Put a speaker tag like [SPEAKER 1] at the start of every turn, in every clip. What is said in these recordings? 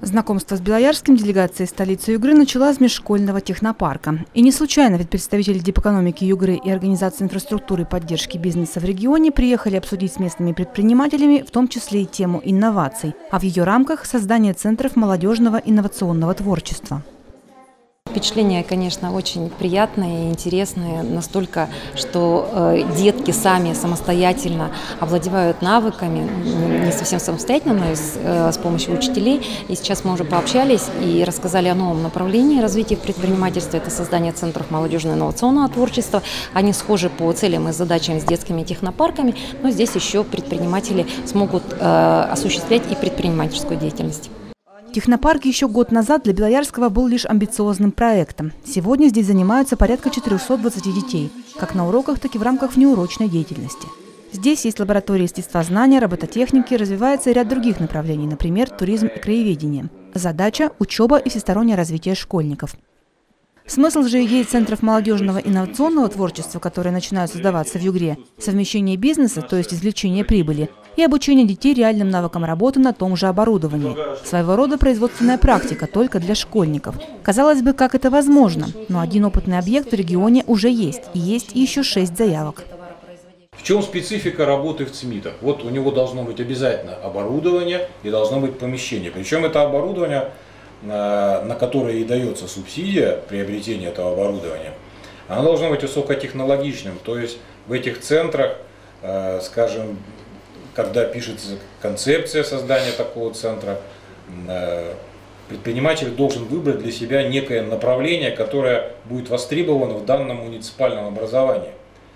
[SPEAKER 1] Знакомство с Белоярским делегация столицы Югры начала с межшкольного технопарка. И не случайно, ведь представители Депэкономики Югры и Организации инфраструктуры и поддержки бизнеса в регионе приехали обсудить с местными предпринимателями, в том числе и тему инноваций, а в ее рамках создание центров молодежного инновационного творчества.
[SPEAKER 2] Впечатления, конечно, очень приятные и интересные, настолько, что детки сами самостоятельно овладевают навыками, не совсем самостоятельно, но и с помощью учителей. И сейчас мы уже пообщались и рассказали о новом направлении развития предпринимательства. Это создание центров молодежного инновационного творчества. Они схожи по целям и задачам с детскими технопарками, но здесь еще предприниматели смогут осуществлять и предпринимательскую деятельность.
[SPEAKER 1] Технопарк еще год назад для Белоярского был лишь амбициозным проектом. Сегодня здесь занимаются порядка 420 детей, как на уроках, так и в рамках внеурочной деятельности. Здесь есть лаборатории естествознания, робототехники, развивается и ряд других направлений, например, туризм и краеведение. Задача – учеба и всестороннее развитие школьников. Смысл же идеи центров молодежного инновационного творчества, которые начинают создаваться в Югре – совмещение бизнеса, то есть извлечение прибыли, и обучение детей реальным навыкам работы на том же оборудовании. Своего рода производственная практика только для школьников. Казалось бы, как это возможно, но один опытный объект в регионе уже есть, и есть еще 6 заявок.
[SPEAKER 3] В чем специфика работы в ЦМИТах? Вот у него должно быть обязательно оборудование и должно быть помещение. Причем это оборудование, на которое и дается субсидия приобретения этого оборудования, оно должно быть высокотехнологичным. То есть в этих центрах, скажем, когда пишется концепция создания такого центра, предприниматель должен выбрать для себя некое направление, которое будет востребовано в данном муниципальном образовании.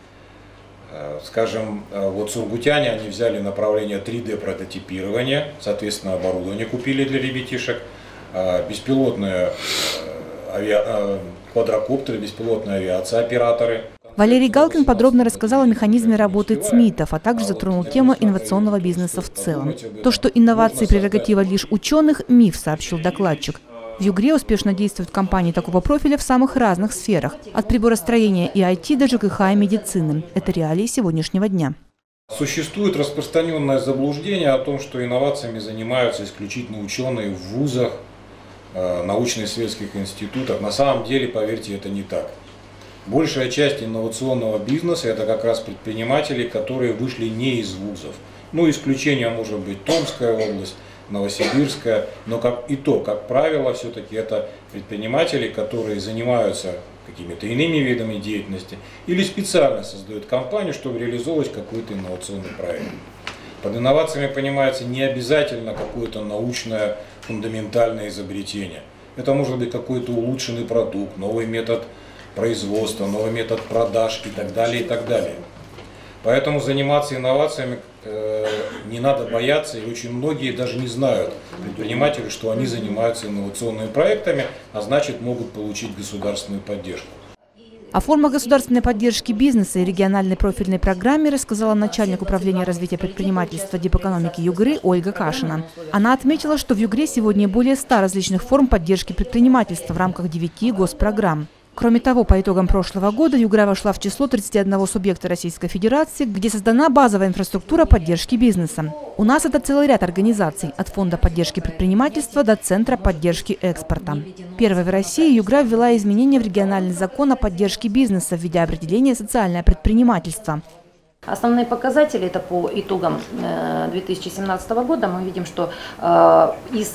[SPEAKER 3] Скажем, вот сургутяне, они взяли направление 3D-прототипирования, соответственно, оборудование купили для ребятишек, беспилотные квадрокоптеры, беспилотная авиация, операторы.
[SPEAKER 1] Валерий Галкин подробно рассказал о механизме работы ЦМИТов, а также затронул тему инновационного бизнеса в целом. То, что инновации – прерогатива лишь ученых – миф, сообщил докладчик. В Югре успешно действуют компании такого профиля в самых разных сферах – от приборостроения и IT до ЖКХ и медицины. Это реалии сегодняшнего дня.
[SPEAKER 3] Существует распространенное заблуждение о том, что инновациями занимаются исключительно ученые в вузах, научно-исследовательских институтах. На самом деле, поверьте, это не так. Большая часть инновационного бизнеса – это как раз предприниматели, которые вышли не из вузов. Ну, исключением может быть Томская область, Новосибирская, но как правило, все-таки это предприниматели, которые занимаются какими-то иными видами деятельности или специально создают компанию, чтобы реализовывать какой-то инновационный проект. Под инновациями понимается не обязательно какое-то научное фундаментальное изобретение. Это может быть какой-то улучшенный продукт, новый метод производства, новый метод продаж и так далее, и так далее. Поэтому заниматься инновациями не надо бояться, и очень многие даже не знают, предприниматели, что они занимаются инновационными проектами, а значит могут получить государственную поддержку.
[SPEAKER 1] О формах государственной поддержки бизнеса и региональной профильной программе рассказала начальник управления развития предпринимательства Депэкономики Югры Ольга Кашина. Она отметила, что в Югре сегодня более 100 различных форм поддержки предпринимательства в рамках 9 госпрограмм. Кроме того, по итогам прошлого года Югра вошла в число 31 субъекта Российской Федерации, где создана базовая инфраструктура поддержки бизнеса. У нас это целый ряд организаций, от Фонда поддержки предпринимательства до Центра поддержки экспорта. Первой в России Югра ввела изменения в региональный закон о поддержке бизнеса, введя определение «социальное предпринимательство».
[SPEAKER 2] Основные показатели – это по итогам 2017 года. Мы видим, что из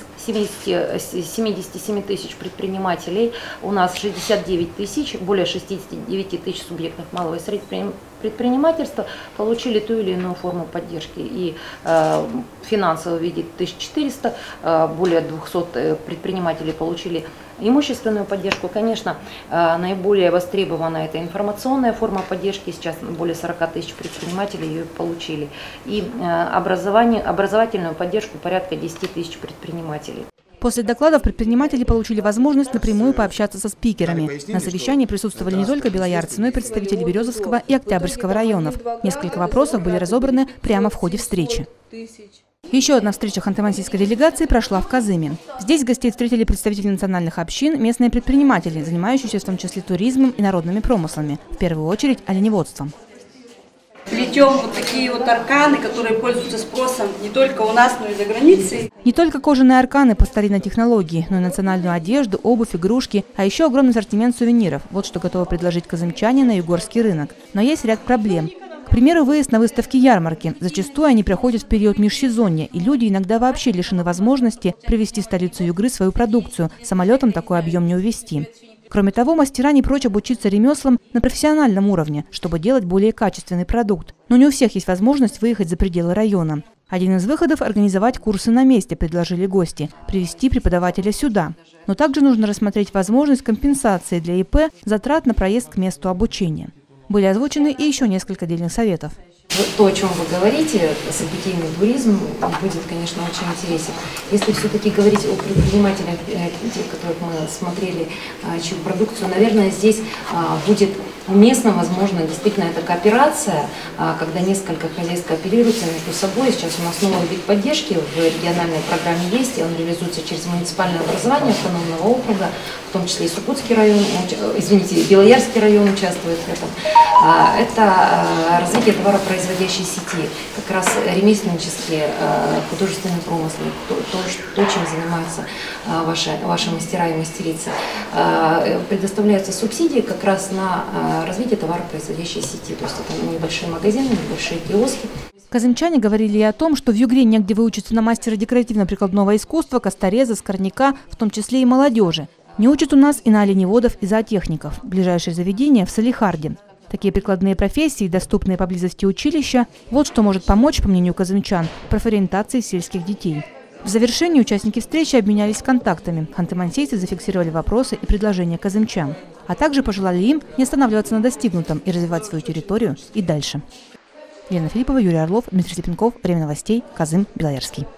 [SPEAKER 2] 77 тысяч предпринимателей у нас 69 тысяч, более 69 тысяч субъектов малого и среднего предпринимательства получили ту или иную форму поддержки. И финансово в виде 1400, более 200 предпринимателей получили имущественную поддержку. Конечно, наиболее востребована это информационная форма поддержки. Сейчас более 40 тысяч предпринимателей ее получили. И образовательную поддержку порядка 10 тысяч предпринимателей.
[SPEAKER 1] После докладов предприниматели получили возможность напрямую пообщаться со спикерами. На совещании присутствовали не только белоярцы, но и представители Березовского и Октябрьского районов. Несколько вопросов были разобраны прямо в ходе встречи. Еще одна встреча ханты-мансийской делегации прошла в Казыме. Здесь гостей встретили представители национальных общин, местные предприниматели, занимающиеся в том числе туризмом и народными промыслами, в первую очередь оленеводством.
[SPEAKER 4] плетем вот такие вот арканы, которые пользуются спросом не только у нас, но и за границей.
[SPEAKER 1] Не только кожаные арканы по старинной технологии, но и национальную одежду, обувь, игрушки, а еще огромный ассортимент сувениров. Вот что готовы предложить казымчане на югорский рынок. Но есть ряд проблем. К примеру, выезд на выставки-ярмарки. Зачастую они проходят в период межсезонья, и люди иногда вообще лишены возможности привезти в столицу Югры свою продукцию. Самолетом такой объем не увезти. Кроме того, мастера не прочь обучиться ремеслам на профессиональном уровне, чтобы делать более качественный продукт. Но не у всех есть возможность выехать за пределы района. Один из выходов – организовать курсы на месте, предложили гости, привести преподавателя сюда. Но также нужно рассмотреть возможность компенсации для ИП затрат на проезд к месту обучения. Были озвучены и еще несколько дельных советов.
[SPEAKER 2] То, о чем вы говорите, событийный туризм, будет, конечно, очень интересен. Если все-таки говорить о предпринимателях, тех, которых мы смотрели, чью продукцию, наверное, здесь будет уместно, возможно, действительно эта кооперация, когда несколько хозяйств кооперируются между собой. Сейчас у нас новый вид поддержки в региональной программе есть, и он реализуется через муниципальное образование автономного округа, в том числе и Сургутский район, Белоярский район участвует в этом. Это развитие товаропроизводящей сети, как раз ремесленнические, художественные промыслы, то, чем занимаются ваши мастера и мастерицы. Предоставляются субсидии как раз на развитие товаропроизводящей сети, то есть это небольшие магазины, небольшие киоски.
[SPEAKER 1] Казымчане говорили и о том, что в Югре негде выучиться на мастера декоративно-прикладного искусства, костореза, скорняка, в том числе и молодежи. Не учат у нас и на оленеводов, и зоотехников. Ближайшее заведение в Салихарде. Такие прикладные профессии, доступные поблизости училища, вот что может помочь, по мнению казымчан, в профориентации сельских детей. В завершении участники встречи обменялись контактами. Ханты-мансийцы зафиксировали вопросы и предложения казымчан. А также пожелали им не останавливаться на достигнутом и развивать свою территорию и дальше. Елена Филиппова, Юрий Орлов, Дмитрий Степенков. Время новостей. Казым, Белоярский.